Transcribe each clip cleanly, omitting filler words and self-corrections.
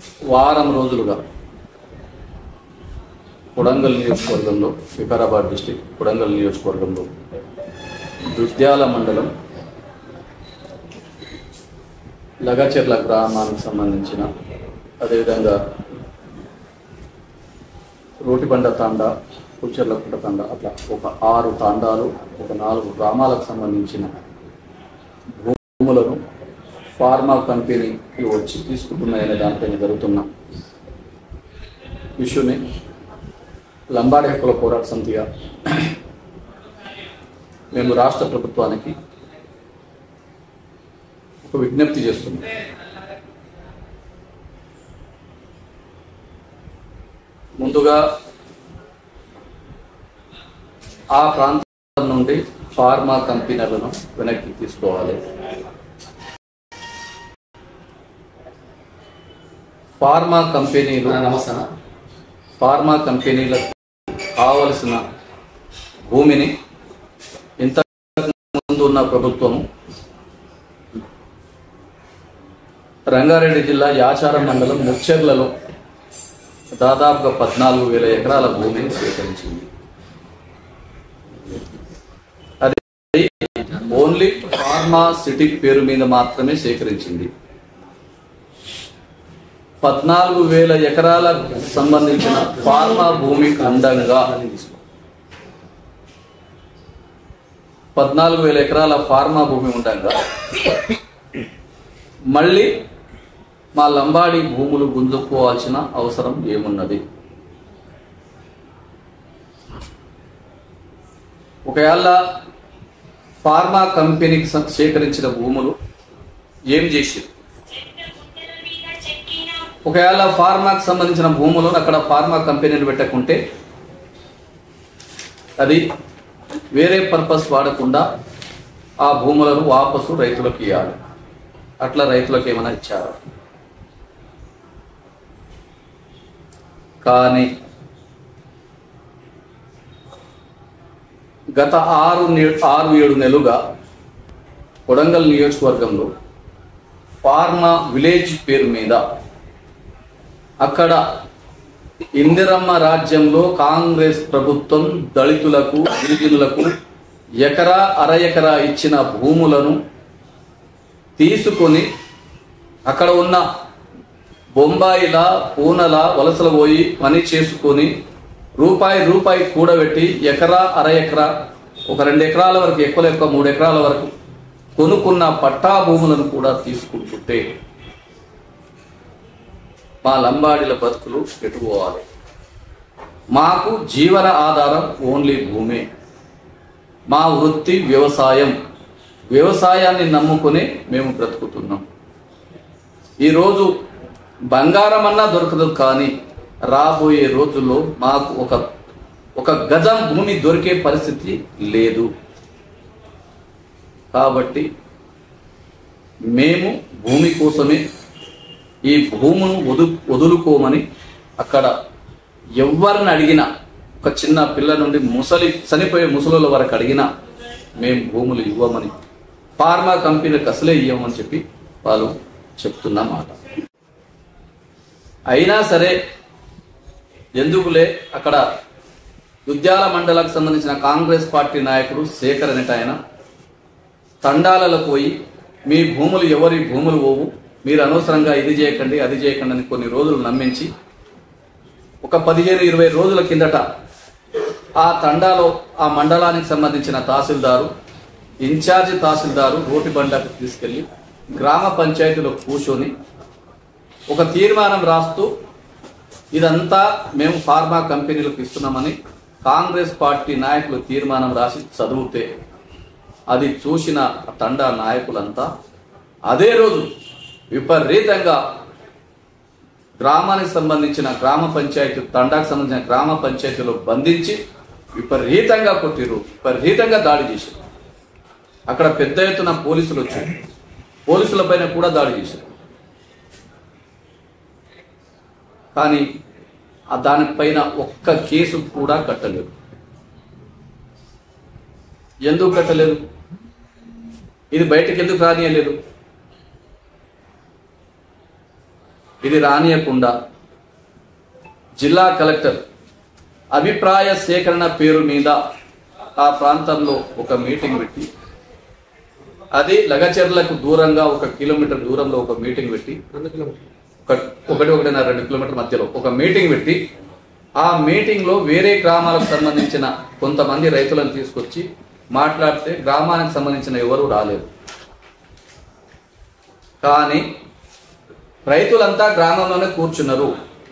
వారం రోజులుగా కొడంగల్ నియోజకవర్గంలో, వికారాబాద్ డిస్టిక్ కొడంగల్ నియోజకవర్గంలో దుద్యాల మండలం లగచెర్ల గ్రామానికి సంబంధించిన, అదేవిధంగా రోటిబండ తాండా, కుచెర్లకుంట తాండా, అట్లా ఒక 6 తాండాలు, ఒక 4 గ్రామాలకు సంబంధించిన భూములను ఫార్మా కంపెనీలు వచ్చి తీసుకుంటున్నాయనే దానిపైన జరుగుతున్న ఇష్యూని లంబాడి హక్కుల పోరాట సమితిగా మేము రాష్ట్ర ప్రభుత్వానికి ఒక విజ్ఞప్తి చేస్తున్నాం. ముందుగా ఆ ప్రాంతం నుండి ఫార్మా కంపెనీలను వెనక్కి తీసుకోవాలి. ఫార్మా కంపెనీలకు కావలసిన భూమిని ఇంతకు ముందు ఉన్న ప్రభుత్వము రంగారెడ్డి జిల్లా యాచారం మండలం ముచ్చెర్లలో దాదాపుగా 14,000 ఎకరాల భూమిని సేకరించింది. అది ఓన్లీ ఫార్మా సిటీ పేరు మీద మాత్రమే సేకరించింది. 14,000 ఎకరాలకు సంబంధించిన ఫార్మా భూమి అందంగా 14,000 ఎకరాల ఫార్మా భూమి ఉండగా మళ్ళీ మా లంబాడి భూములు గుంజుకోవాల్సిన అవసరం ఏమున్నది? ఒకవేళ ఫార్మా కంపెనీకి సేకరించిన భూములు ఏం చేసారు? ఒకవేళ ఫార్మాకు సంబంధించిన భూములు అక్కడ ఫార్మా కంపెనీలు పెట్టకుంటే అది వేరే పర్పస్ వాడకుండా ఆ భూములను వాపసు రైతులకు ఇవ్వాలి. అట్లా రైతులకు ఏమైనా ఇచ్చారు? కానీ గత 6-7 నెలలుగా కొడంగల్ నియోజకవర్గంలో ఫార్మా విలేజ్ పేరు మీద అక్కడ ఇందిరమ్మ రాజ్యంలో కాంగ్రెస్ ప్రభుత్వం దళితులకు, గిరిజనులకు ఎకరా, అర ఎకరా ఇచ్చిన భూములను తీసుకొని అక్కడ ఉన్న బొంబాయిల, పూనల వలసలు పోయి పని చేసుకొని రూపాయి కూడబెట్టి ఎకరా, అర ఎకరా, ఒక 2 ఎకరాల వరకు, ఎక్కువ 3 ఎకరాల వరకు కొనుక్కున్న పట్టా భూములను కూడా తీసుకుంటుంటే మా లంబాడీల బతుకులు పెట్టుకోవాలి. మాకు జీవన ఆధారం ఓన్లీ భూమే. మా వృత్తి వ్యవసాయం. వ్యవసాయాన్ని నమ్ముకుని మేము బ్రతుకుతున్నాం. ఈరోజు బంగారం అన్నా దొరకదు, కానీ రాబోయే రోజుల్లో మాకు ఒక గజం భూమి దొరికే పరిస్థితి లేదు. కాబట్టి మేము భూమి కోసమే ఈ భూమును వదులుకోమని అక్కడ ఎవరిని అడిగినా, ఒక చిన్న పిల్ల నుండి చనిపోయే ముసలుల వరకు అడిగినా మేము భూములు ఇవ్వమని, ఫార్మా కంపెనీలకు అసలే ఇవ్వమని చెప్పి వాళ్ళు చెప్తున్నమాట. అయినా సరే ఎందుకులే, అక్కడ దుద్యాల మండలకు సంబంధించిన కాంగ్రెస్ పార్టీ నాయకుడు శేఖర్ అనేట ఆయన తండాలలో పోయి మీ భూములు, ఎవరి భూములు పోవు, మీరు అనవసరంగా ఇది చేయకండి, అది చేయకండి అని కొన్ని రోజులు నమ్మించి ఒక 15-20 రోజుల కిందట ఆ తండాలో ఆ మండలానికి సంబంధించిన తహసీల్దారు, ఇన్ఛార్జి తహసీల్దారు రోటిబండకు తీసుకెళ్లి గ్రామ పంచాయతీలో కూర్చొని ఒక తీర్మానం రాస్తూ ఇదంతా మేము ఫార్మా కంపెనీలకు ఇస్తున్నామని కాంగ్రెస్ పార్టీ నాయకులు తీర్మానం రాసి చదివితే అది చూసిన తండా నాయకులంతా అదే రోజు విపరీతంగా గ్రామానికి సంబంధించిన గ్రామ పంచాయతీ, తండాకు సంబంధించిన గ్రామ పంచాయతీలో బంధించి విపరీతంగా కొట్టిరు, విపరీతంగా దాడి చేశారు. అక్కడ పెద్ద ఎత్తున పోలీసులు వచ్చారు, పోలీసుల పైన కూడా దాడి చేశారు. కానీ దానిపైన ఒక్క కేసు కూడా కట్టలేదు. ఎందుకు కట్టలేదు? ఇది బయటకు ఎందుకు రానియలేదు? ఇది రానియకుండా జిల్లా కలెక్టర్ అభిప్రాయ సేకరణ పేరు మీద ఆ ప్రాంతంలో ఒక మీటింగ్ పెట్టి, అది లగచెర్లకు దూరంగా 1 కిలోమీటర్ దూరంలో ఒక మీటింగ్ పెట్టి, 1.5 కిలోమీటర్ మధ్యలో ఒక మీటింగ్ పెట్టి, ఆ మీటింగ్ లో వేరే గ్రామాలకు సంబంధించిన కొంతమంది రైతులను తీసుకొచ్చి మాట్లాడితే గ్రామానికి సంబంధించిన ఎవరు రాలేదు. కానీ రైతులంతా గ్రామంలోనే కూర్చున్నారు.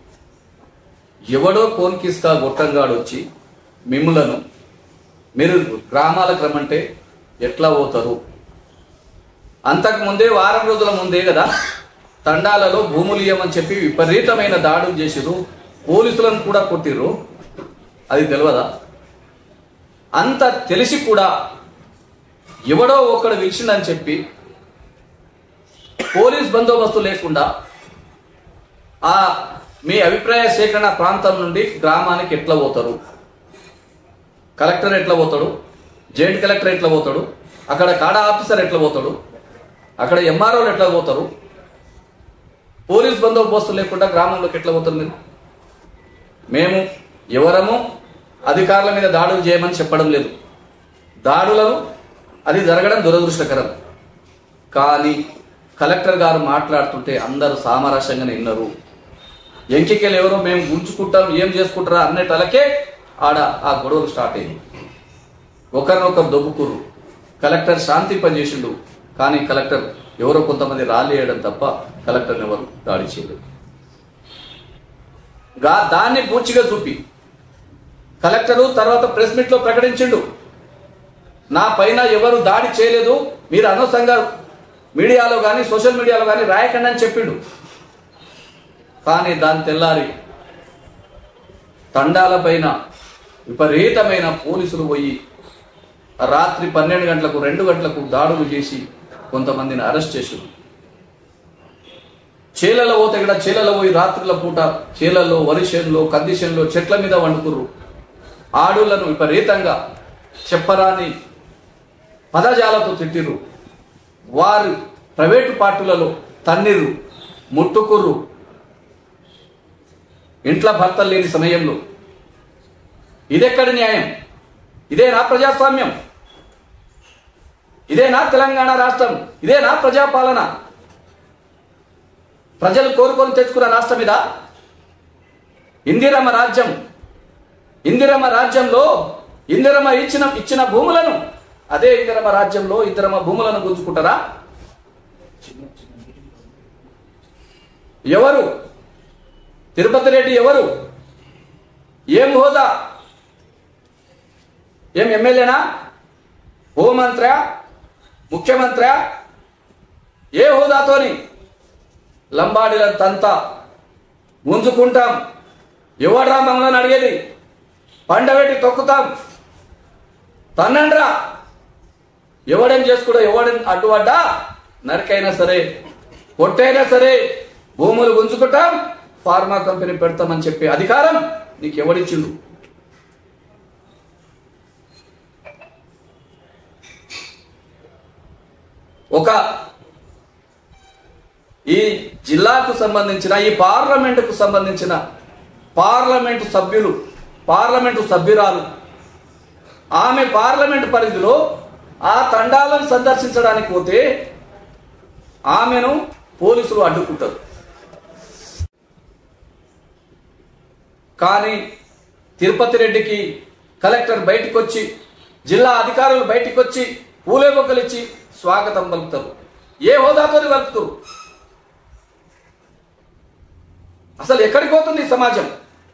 ఎవడో కోన్కిస్తా గొట్టంగాడు వచ్చి మిమ్ములను మీరు గ్రామాలకు రమ్మంటే ఎట్లా పోతారు? అంతకుముందే వారం రోజుల ముందే కదా తండాలలో భూములు ఇవ్వమని చెప్పి విపరీతమైన దాడులు చేసిరు, పోలీసులను కూడా కొట్టిర్రు. అది తెలియదా? అంత తెలిసి కూడా ఎవడో ఒక్కడు పిలిచిందని చెప్పి పోలీస్ బందోబస్తు లేకుండా ఆ మీ అభిప్రాయ సేకరణ ప్రాంతం నుండి గ్రామానికి ఎట్లా పోతారు? కలెక్టర్ ఎట్లా పోతాడు? జాయింట్ కలెక్టర్ ఎట్లా పోతాడు? అక్కడ కాడా ఆఫీసర్ ఎట్లా పోతాడు? అక్కడ ఎంఆర్ఓలు ఎట్లా పోతారు? పోలీస్ బందోబస్తు లేకుండా గ్రామంలోకి ఎట్లా పోతారు మీరు? మేము ఎవరము అధికారుల మీద దాడులు చేయమని చెప్పడం లేదు. దాడులను అది జరగడం దురదృష్టకరం. కానీ కలెక్టర్ గారు మాట్లాడుతుంటే అందరూ సామరస్యంగానే విన్నారు. ఎంకికలు ఎవరో మేము గుంజుకుంటాం, ఏం చేసుకుంటారా అన్నట్లకే ఆడ ఆ గొడవలు స్టార్ట్ అయింది. ఒకరినొకరు దొబ్బుకుర్రు. కలెక్టర్ శాంతి పనిచేసిండు, కానీ కలెక్టర్ ఎవరో కొంతమంది రాలేయడం తప్ప కలెక్టర్ని ఎవరు దాడి చేయలేదు. దాన్ని పూర్తిగా చూపి కలెక్టరు తర్వాత ప్రెస్ మీట్ లో ప్రకటించిండు, నా పైన ఎవరు దాడి చేయలేదు, మీరు అనవసరంగా మీడియాలో కానీ సోషల్ మీడియాలో కానీ రాయకండి అని చెప్పిండు. కానీ దాని తెల్లారి తండాల పైన విపరీతమైన పోలీసులు పోయి రాత్రి 12 గంటలకు 2 గంటలకు దాడులు చేసి కొంతమందిని అరెస్ట్ చేశారు. చేలలో పోతే కూడా చేలలో పోయి రాత్రుల పూట చేలలో, వరి చేనులో, కంది చేనులో చెట్ల మీద వండుకుర్రు. ఆడులను విపరీతంగా చెప్పరాని పదజాలతో తిట్టిర్రు. వారు ప్రైవేటు పార్టీలలో తన్నిర్రు, ముట్టుకుర్రు. ఇంట్లో భర్తలు లేని సమయంలో ఇదెక్కడి న్యాయం? ఇదేనా ప్రజాస్వామ్యం? ఇదేనా తెలంగాణ రాష్ట్రం? ఇదేనా ప్రజాపాలన? ప్రజలు కోరుకొని తెచ్చుకున్న రాష్ట్రం మీద ఇందిరమ్మ రాజ్యం. ఇందిరమ్మ రాజ్యంలో ఇందిరమ్మ ఇచ్చిన భూములను, అదే ఇందిరమ్మ రాజ్యంలో ఇందిరమ్మ భూములను గుంజుకుంటారా? ఎవరు? తిరుపతి రెడ్డి ఎవరు? ఏం హోదా? ఏం ఎమ్మెల్యేనా? హోంమంత్రి? ముఖ్యమంత్రి? ఏ హోదాతోని? లంబాడీలంతా గుంజుకుంటాం, ఎవడ్రా మమ్మల్ని అడిగేది? పండబెట్టి తొక్కుతాం, తన్నండ్రా. ఎవడేం చేసుకుంటా, ఎవడేం అడ్డుపడ్డా నరికైనా సరే, కొట్టైనా సరే భూములు గుంజుకుంటాం, ఫార్మా కంపెనీ పెడతామని చెప్పే అధికారం నీకు ఎవడిచ్చిండు? ఒక ఈ జిల్లాకు సంబంధించిన, ఈ పార్లమెంటుకు సంబంధించిన పార్లమెంటు సభ్యురాలు, ఆమె పార్లమెంటు పరిధిలో ఆ తండాలను సందర్శించడానికి పోతే ఆమెను పోలీసులు అడ్డుకుంటారు. కానీ తిరుపతి రెడ్డికి కలెక్టర్ బయటకు వచ్చి, జిల్లా అధికారులు బయటకు వచ్చి పూలే మొక్కలు ఇచ్చి స్వాగతం పలుకుతారు. ఏ హోదాతో పలుకుతారు? అసలు ఎక్కడికి పోతుంది ఈ సమాజం?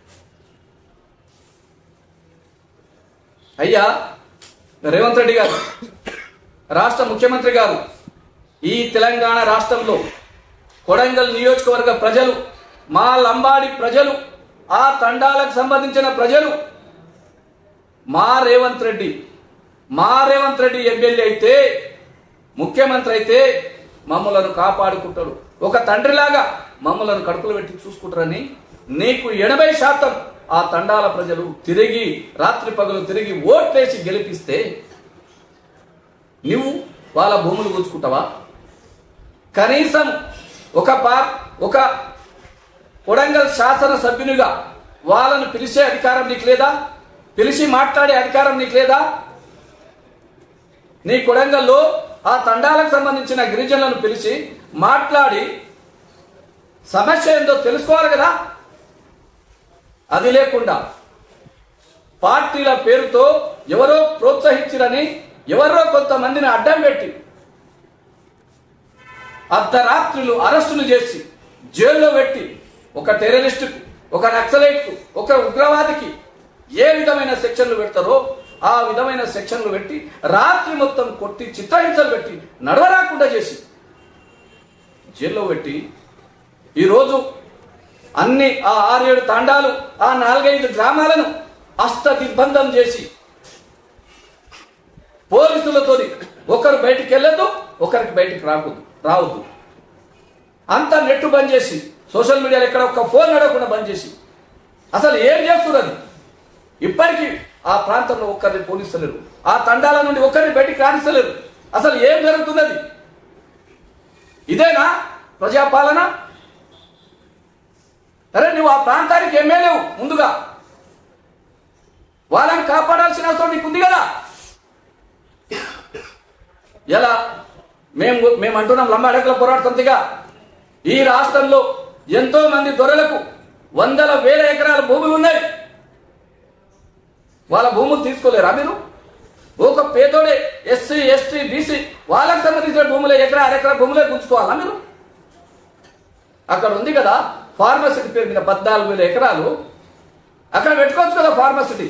అయ్యా రేవంత్ రెడ్డి గారు, రాష్ట్ర ముఖ్యమంత్రి గారు, ఈ తెలంగాణ రాష్ట్రంలో కొడంగల్ నియోజకవర్గ ప్రజలు, మా లంబాడి ప్రజలు, ఆ తండాలకు సంబంధించిన ప్రజలు, మా రేవంత్ రెడ్డి ఎమ్మెల్యే అయితే, ముఖ్యమంత్రి అయితే మమ్మలను కాపాడుకుంటాడు, ఒక తండ్రిలాగా మమ్మలను కడుపులు పెట్టి చూసుకుంటారని నీకు 80% ఆ తండాల ప్రజలు తిరిగి రాత్రి పగలు తిరిగి ఓట్లేసి గెలిపిస్తే నువ్వు వాళ్ళ భూములు గుంజుకుంటావా? కనీసం ఒక కొడంగల్ శాసన సభ్యునిగా వాళ్ళను పిలిచే అధికారం నీకు లేదా? పిలిచి మాట్లాడే అధికారం నీకు లేదా? నీ కొడంగల్లో ఆ తండాలకు సంబంధించిన గిరిజనులను పిలిచి మాట్లాడి సమస్య ఏందో తెలుసుకోవాలి కదా. అది లేకుండా పార్టీల పేరుతో ఎవరో ప్రోత్సహించిరని ఎవరో కొంతమందిని అడ్డం పెట్టి అర్ధరాత్రులు అరెస్టులు చేసి జైల్లో పెట్టి ఒక టెర్రరిస్టుకు, ఒక నక్సలైట్కు, ఒక ఉగ్రవాదికి ఏ విధమైన సెక్షన్లు పెడతారో ఆ విధమైన సెక్షన్లు పెట్టి రాత్రి మొత్తం కొట్టి చిత్రహింసలు పెట్టి నడవరాకుండా చేసి జైల్లో పెట్టి ఈరోజు అన్ని ఆ 6-7 తాండాలు, ఆ 4-5 గ్రామాలను అష్టదిగ్బంధం చేసి పోలీసులతో ఒకరు బయటికి వెళ్ళొద్దు, ఒకరికి బయటికి రావద్దు, అంత నెట్ బంద్ చేసి సోషల్ మీడియాలో ఎక్కడ ఒక్క ఫోన్ నడవకుండా బంద్ చేసి అసలు ఏం చేస్తున్నది? ఇప్పటికీ ఆ ప్రాంతంలో ఒక్కరిని పోలీసులేరు, ఆ తండాల నుండి ఒక్కరిని బయటికి రాణిస్తలేరు. అసలు ఏం జరుగుతున్నది? ఇదేనా ప్రజాపాలన? అరే నువ్వు ఆ ప్రాంతానికి ఎమ్మెల్యేవు, ముందుగా వాళ్ళని కాపాడాల్సిన అవసరం నీకు ఉంది కదా. ఎలా మేము అంటున్నాం లంబాడకల పోరాట సమితిగా, ఈ రాష్ట్రంలో ఎంతో మంది దొరలకు 100,000 ఎకరాల భూములు ఉన్నాయి. వాళ్ళ భూములు తీసుకోలేరా మీరు? ఒక పేదోడే ఎస్సీ, ఎస్టీ, బీసీ వాళ్ళకి సంబంధించిన భూములే, ఎకరా అరెకరా భూములే గుంజుకోవాలా మీరు? అక్కడ ఉంది కదా ఫార్మసిటీ పేరు మీద 14,000 ఎకరాలు, అక్కడ పెట్టుకోవచ్చు కదా ఫార్మసిటీ.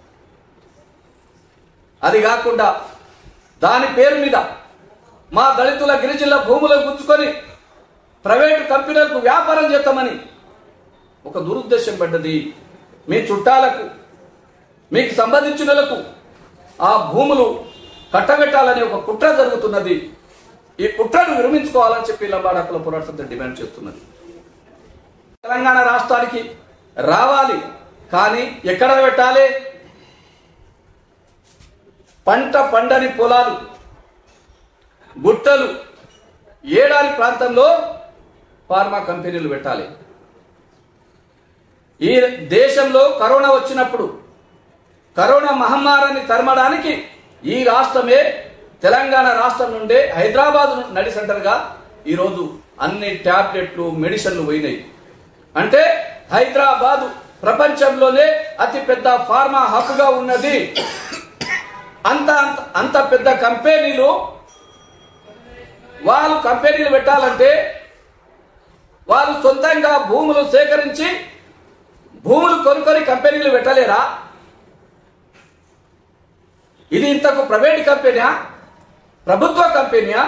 అది కాకుండా దాని పేరు మీద మా దళితుల గిరిజనుల భూములను గుంజుకొని ప్రైవేటు కంపెనీలకు వ్యాపారం చేస్తామని ఒక దురుద్దేశం పడ్డది. మీ చుట్టాలకు, మీకు సంబంధించినలకు ఆ భూములు కట్టబెట్టాలని ఒక కుట్ర జరుగుతున్నది. ఈ కుట్రను విరమించుకోవాలని చెప్పి లంబాడకల పోరాట సమితి డిమాండ్ చేస్తున్నది. తెలంగాణ రాష్ట్రానికి రావాలి, కానీ ఎక్కడ పెట్టాలి? పంట పండని పొలాలు, గుట్టలు, ఏడారి ప్రాంతంలో ఫార్మా కంపెనీలు పెట్టాలి. ఈ దేశంలో కరోనా వచ్చినప్పుడు కరోనా మహమ్మారిని తరమడానికి ఈ రాష్ట్రమే తెలంగాణ రాష్ట్రం నుండే హైదరాబాద్ నడి సెంటర్గా ఈరోజు అన్ని టాబ్లెట్లు, మెడిసిన్లు పోయినాయి. అంటే హైదరాబాద్ ప్రపంచంలోనే అతి పెద్ద ఫార్మా హబ్గా ఉన్నది. అంత పెద్ద కంపెనీలు, వాళ్ళు కంపెనీలు పెట్టాలంటే వాళ్ళు సొంతంగా భూములు సేకరించి భూములు కొనుక్కొని కంపెనీలు పెట్టలేరా? ఇది ఇంతకు ప్రైవేట్ కంపెనీయా, ప్రభుత్వ కంపెనీయా?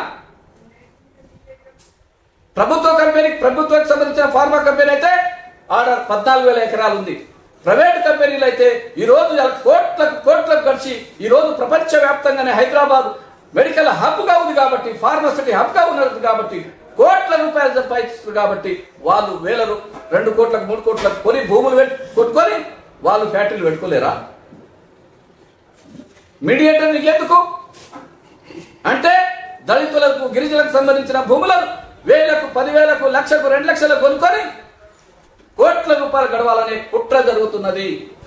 ప్రభుత్వానికి సంబంధించిన ఫార్మా కంపెనీ అయితే ఆడ 14,000 ఎకరాలు ఉంది. ప్రైవేట్ కంపెనీలు అయితే ఈరోజు కోట్లకు కలిసి ఈరోజు ప్రపంచవ్యాప్తంగానే హైదరాబాద్ మెడికల్ హబ్గా ఉంది కాబట్టి, ఫార్మసిటీ హబ్గా ఉన్నది కాబట్టి, కోట్ల రూపాయలు సంపాదిస్తారు కాబట్టి వాళ్ళు 2 కోట్లకు 3 కోట్లకు కొని భూములు కొట్టుకొని వాళ్ళు ఫ్యాక్టరీలు పెట్టుకోలేరా? మీడియేటర్ నీకెందుకు? అంటే దళితులకు, గిరిజనులకు సంబంధించిన భూములను 1,000కు, 10,000కు, 1,00,000కు, 2 లక్షలు కొనుక్కొని కోట్ల రూపాయలు గడవాలనే కుట్ర జరుగుతున్నది.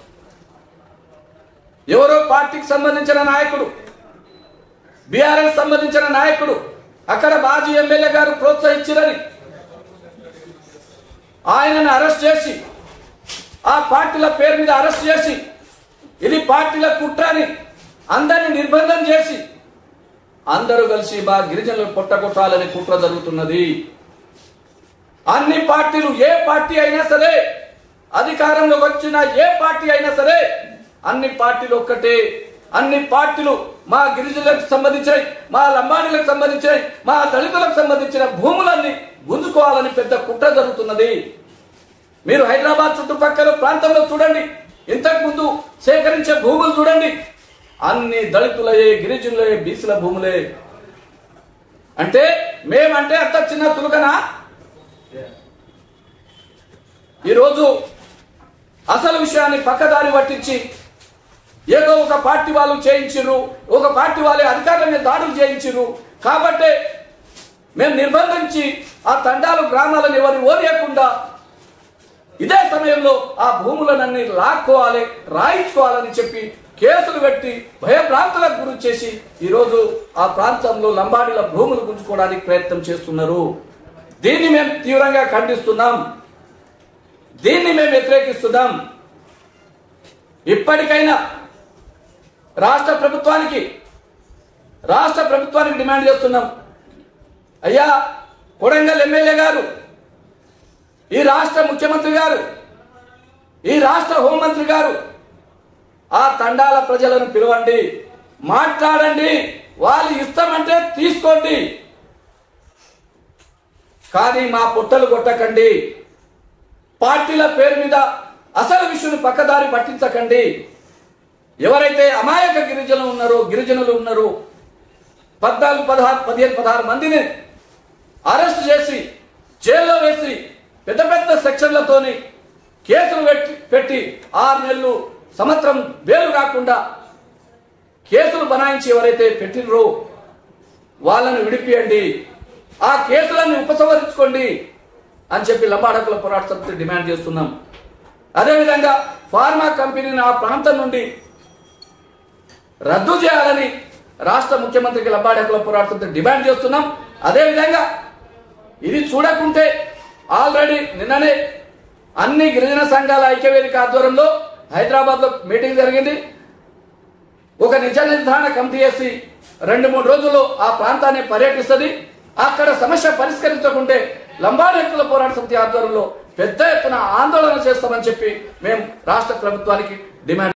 ఎవరో పార్టీకి సంబంధించిన నాయకుడు, బీఆర్ఎస్ సంబంధించిన నాయకుడు అక్కడ మాజీ ఎమ్మెల్యే గారు ప్రోత్సహించారని ఆయనను అరెస్ట్ చేసి, ఆ పార్టీల పేరు మీద అరెస్ట్ చేసి, ఇది పార్టీల కుట్ర అని అందరిని నిర్బంధం చేసి అందరూ కలిసి మా గిరిజనులు పొట్టగొట్టాలని కుట్ర జరుగుతున్నది. అన్ని పార్టీలు, ఏ పార్టీ అయినా సరే, అధికారంలోకి వచ్చిన ఏ పార్టీ అయినా సరే, అన్ని పార్టీలు ఒక్కటే. అన్ని పార్టీలు మా గిరిజనులకు సంబంధించినవి, మా లంబాడీలకు సంబంధించినవి, మా దళితులకు సంబంధించిన భూములన్నీ గుంజుకోవాలని పెద్ద కుట్ర జరుగుతున్నది. మీరు హైదరాబాద్ చుట్టుపక్కల ప్రాంతంలో చూడండి, ఇంతకు ముందు సేకరించే భూములు చూడండి, అన్ని దళితులయే, గిరిజనులయే, బీసీల భూములే. అంటే మేమంటే అంత చిన్న తులకనా? ఈరోజు అసలు విషయాన్ని పక్కదారి పట్టించి ఏదో ఒక పార్టీ వాళ్ళు చేయించిర్రు, ఒక పార్టీ వాళ్ళే అధికారుల మీద దాడులు చేయించిర్రు కాబట్టి మేము నిర్బంధించి ఆ తండాలు, గ్రామాలను ఎవరు ఓనియకుండా ఇదే సమయంలో ఆ భూములనన్నీ లాక్కోవాలి, రాయించుకోవాలని చెప్పి కేసులు పెట్టి భయభ్రాంతులకు గురి చేసి ఈరోజు ఆ ప్రాంతంలో లంబాడీల భూములు గుంజుకోవడానికి ప్రయత్నం చేస్తున్నారు. దీన్ని మేము తీవ్రంగా ఖండిస్తున్నాం, దీన్ని మేము వ్యతిరేకిస్తున్నాం. ఇప్పటికైనా రాష్ట్ర ప్రభుత్వానికి డిమాండ్ చేస్తున్నాం. అయ్యా కొడంగల్ ఎమ్మెల్యే గారు, ఈ రాష్ట్ర ముఖ్యమంత్రి గారు, ఈ రాష్ట్ర హోంమంత్రి గారు ఆ తండాల ప్రజలను పిలవండి, మాట్లాడండి, వాళ్ళు ఇస్తామంటే తీసుకోండి, కానీ మా పుట్టలు కొట్టకండి, పార్టీల పేరు మీద అసలు విషయం పక్కదారి పట్టించకండి. ఎవరైతే అమాయక గిరిజనులు ఉన్నారో 14, 15, 16 మందిని అరెస్ట్ చేసి జైల్లో వేసి పెద్ద పెద్ద సెక్షన్లతోని కేసులు పెట్టి 6 నెలలు సంవత్సరం బెయిల్ కాకుండా కేసులు బనాయించి ఎవరైతే పెట్టినరో వాళ్ళని విడిపియండి, ఆ కేసులను ఉపసంహరించుకోండి అని చెప్పి లంబాడ హక్కుల పోరాట సమితి డిమాండ్ చేస్తున్నాం. అదేవిధంగా ఫార్మా కంపెనీని ఆ ప్రాంతం నుండి రద్దు చేయాలని రాష్ట్ర ముఖ్యమంత్రికి లంబాడ హక్కుల పోరాట సమితి డిమాండ్ చేస్తున్నాం. అదేవిధంగా ఇది చూడకుంటే ఆల్రెడీ నిన్ననే అన్ని గిరిజన సంఘాల ఐక్యవేదిక ఆధ్వర్యంలో హైదరాబాద్ లో మీటింగ్ జరిగింది. ఒక నిజ నిర్ధారణ కమిటీ వేసి 2-3 రోజుల్లో ఆ ప్రాంతాన్ని పర్యటిస్తుంది. అక్కడ సమస్య పరిష్కరించకుంటే లంబాడ హక్కుల పోరాట సమితి ఆధ్వర్యంలో పెద్ద ఎత్తున ఆందోళన చేస్తామని చెప్పి మేము రాష్ట్ర ప్రభుత్వానికి డిమాండ్